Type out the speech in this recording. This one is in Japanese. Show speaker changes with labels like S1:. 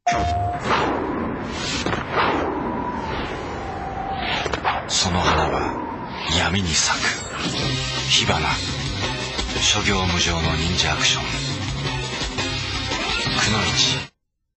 S1: その花は闇に咲く火花。諸行無常の忍者アクション。くのいち